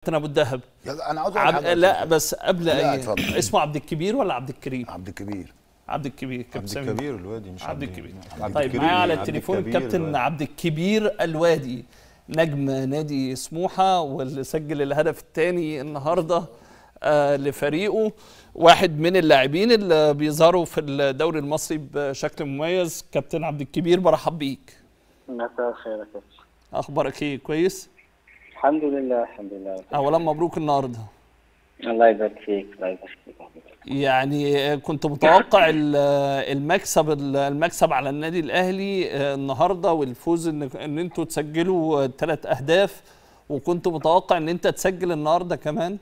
ابو الدهب. انا عاوز اقول حاجه. لا بس قبل اسمه عبد الكبير ولا عبد الكريم؟ عبد الكبير. عبد الكبير. عبد الكبير الوادي، مش عبد الكبير. طيب معايا على التليفون الكابتن عبد الكبير الوادي، نجم نادي سموحه، واللي سجل الهدف الثاني النهارده لفريقه، واحد من اللاعبين اللي بيظهروا في الدوري المصري بشكل مميز. كابتن عبد الكبير، برحب بيك. مساء الخير يا كابتن. اخبارك ايه؟ كويس؟ الحمد لله الحمد لله. اولا مبروك النهارده. الله يبارك فيك الله يبارك فيك. يعني كنت متوقع المكسب على النادي الاهلي النهارده، والفوز ان انتوا تسجلوا 3 اهداف، وكنت متوقع ان انت تسجل النهارده كمان.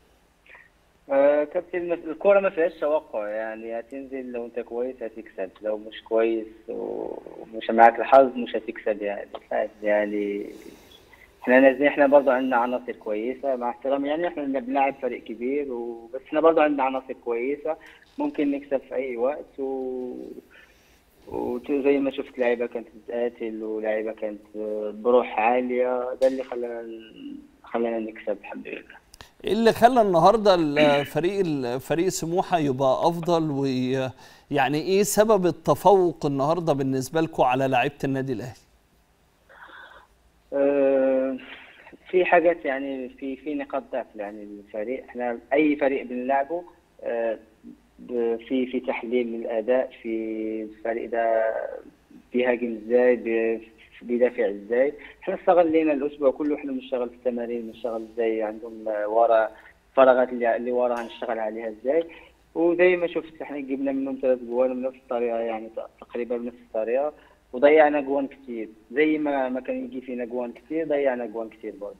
كابتن، الكوره ما فيهاش توقع، يعني هتنزل لو انت كويس هتكسب، لو مش كويس ومش معاك الحظ مش هتكسب يعني احنا نازلين، احنا برضه عندنا عناصر كويسه مع احترامي، يعني احنا بنلعب فريق كبير بس احنا برضه عندنا عناصر كويسه ممكن نكسب في اي وقت وزي ما شفت لعيبه كانت بتقاتل ولاعيبه كانت بروح عاليه، ده اللي خلانا نكسب الحمد لله. ايه اللي خلى النهارده فريق سموحه يبقى افضل، ويعني ايه سبب التفوق النهارده بالنسبه لكم على لعيبه النادي الاهلي؟ في حاجات، يعني في نقاط ضعف، يعني الفريق احنا اي فريق بنلعبه في تحليل للاداء، في الفريق ده بيهاجم ازاي، بيدافع ازاي. احنا استغلينا الاسبوع كله، احنا بنشتغل في التمارين، بنشتغل ازاي عندهم ورا فراغات اللي ورا هنشتغل عليها ازاي، وزي ما شفت احنا جبنا منهم 3 جوان بنفس الطريقه، يعني تقريبا بنفس الطريقه، وضيعنا جوان كتير زي ما كان يجي فينا جوان كتير، ضيعنا جوان كتير برضه.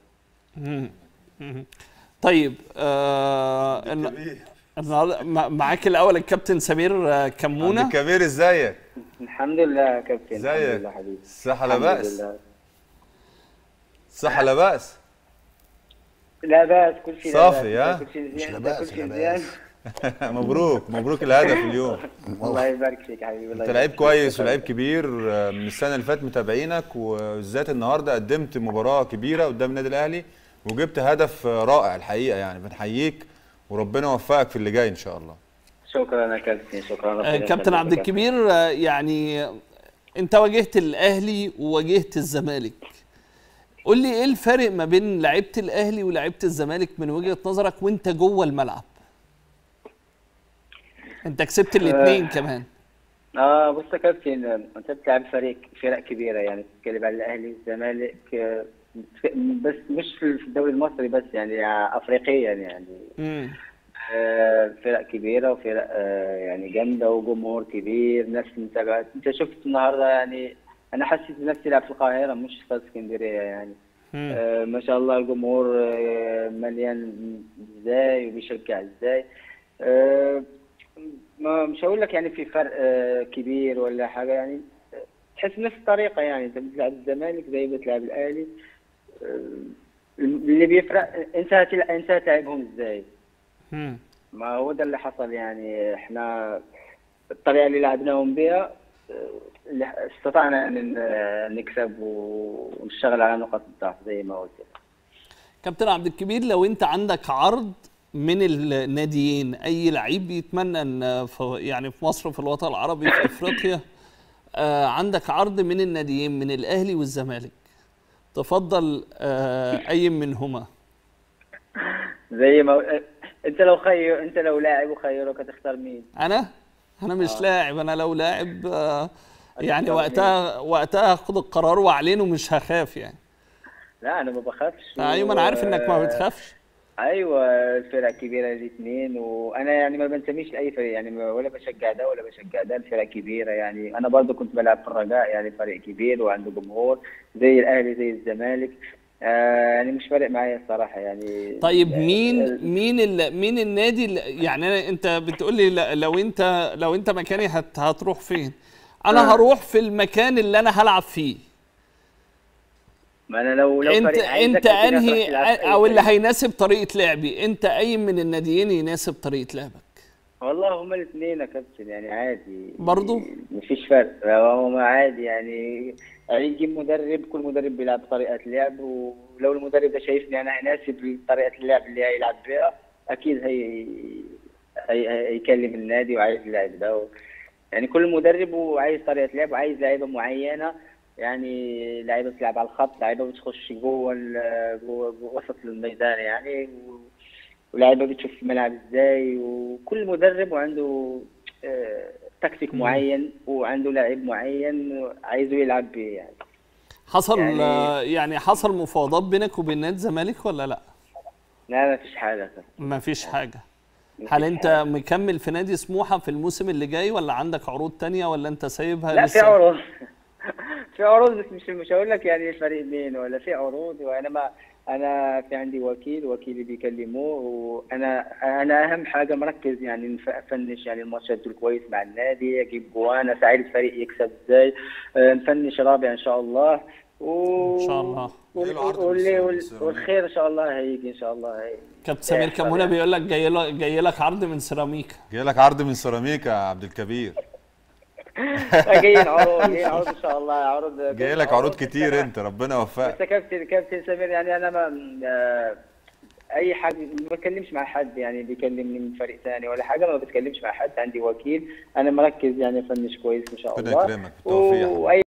طيب معاك الاول الكابتن سمير كمونه. عبد الكبير، ازيك؟ الحمد لله يا كابتن. ازيك؟ الحمد لله حبيبي. الصحه لا باس؟ الصحه لا باس؟ لا باس، كل شيء صافي. ها كل شيء مش زين، لا باس كل شيء لا زين. باس. مبروك الهدف اليوم. الله يبارك فيك حبيبي. انت لعيب كويس ولعيب كبير، من السنه اللي فاتت متابعينك، وبالذات النهارده قدمت مباراه كبيره قدام النادي الاهلي وجبت هدف رائع الحقيقه، يعني بنحييك وربنا يوفقك في اللي جاي ان شاء الله. شكرا يا كابتن، شكرا. كابتن عبد الكبير، يعني انت واجهت الاهلي وواجهت الزمالك، قول لي ايه الفرق ما بين لعيبه الاهلي ولعيبه الزمالك من وجهه نظرك وانت جوه الملعب؟ انت كسبت الاثنين كمان. بص يا كابتن، انت بتلعب فرق كبيره، يعني بتتكلم عن الاهلي والزمالك، بس مش في الدوري المصري بس، يعني افريقيا يعني. فرق كبيره وفرق يعني جامده وجمهور كبير، ناس متابعه. انت شفت النهارده، يعني انا حسيت نفسي لعب في القاهره مش في اسكندريه يعني. ما شاء الله الجمهور مليان ازاي وبيشجع ازاي. مش هقول لك يعني في فرق كبير ولا حاجه، يعني تحس نفس الطريقه، يعني انت بتلعب الزمالك زي بتلعب الاهلي. اللي بيفرق انت هتلعبهم ازاي. ما هو ده اللي حصل، يعني احنا الطريقه اللي لعبناهم بها استطعنا ان نكسب ونشتغل على نقاط الضعف زي ما قلت. كابتن عبد الكبير، لو انت عندك عرض من الناديين، اي لعيب بيتمنى ان يعني في مصر، في الوطن العربي، في افريقيا، عندك عرض من الناديين، من الاهلي والزمالك، تفضل اي منهما؟ زي ما انت لو لاعب وخيروك هتختار مين؟ انا مش لاعب. انا لو لاعب يعني وقتها اخد القرار واعلنه ومش هخاف يعني. لا انا ما بخافش. ايوه انا عارف انك ما بتخافش. ايوه الفرق كبيره الاثنين، وانا يعني ما بنتميش لاي فريق، يعني ولا بشجع ده ولا بشجع ده، الفرق كبيره يعني. انا برضو كنت بلعب في الرجاء، يعني فريق كبير وعنده جمهور زي الاهلي زي الزمالك، يعني مش فارق معايا الصراحه يعني. طيب مين النادي يعني انت بتقول لي لو انت مكاني هتروح فين؟ انا هروح في المكان اللي انا هلعب فيه. ما انا لو انت انهي او اللي هيناسب طريقه لعبي؟ انت اي من الناديين يناسب طريقه لعبك؟ والله هما الاثنين يا كابتن، يعني عادي برضو مفيش فرق، هما عادي يعني. يجي مدرب، كل مدرب بيلعب بطريقه لعب ولو المدرب ده شايفني انا اناسب لطريقه اللعب اللي هيلعب بها اكيد هيكلم النادي وعايز اللاعب ده يعني كل مدرب وعايز طريقه لعب وعايز لعيبه معينه، يعني لعيبه بتلعب على الخط، لعيبه بتخش جوه وسط الميدان يعني، ولاعيبه بتشوف الملعب ازاي، وكل مدرب وعنده تكتيك معين وعنده لاعب معين عايزه يلعب بيه يعني. حصل يعني حصل مفاوضات بينك وبين نادي الزمالك ولا لا؟ لا ما فيش حاجه. ما فيش حاجه. هل انت مكمل في نادي سموحه في الموسم اللي جاي ولا عندك عروض تانية ولا انت سايبها لا لسه؟ في عروض في عروض بس مش هقول لك يعني الفريق مين ولا في عروض، وانا ما انا في عندي وكيلي بيكلموه، وانا اهم حاجه مركز يعني افنش يعني الماتشات دول كويس مع النادي، اجيب جوان، اساعد الفريق يكسب ازاي، نفنش رابع ان شاء الله ان شاء الله والخير ان شاء الله هيجي ان شاء الله هيجي. كابتن سمير كمونه بيقول لك جاي لك عرض من سيراميكا. جاي لك عرض من سيراميكا يا عبد الكبير. جايين عروض ان شاء الله، عروض جاي لك عروض كتير انت، ربنا يوفقك. بس كابتن سمير يعني انا ما اي حد ما بتكلمش مع حد يعني بيكلمني من فريق ثاني ولا حاجه، ما بتكلمش مع حد، عندي وكيل انا مركز يعني افنش كويس ان شاء الله. ربنا يكرمك بالتوفيق.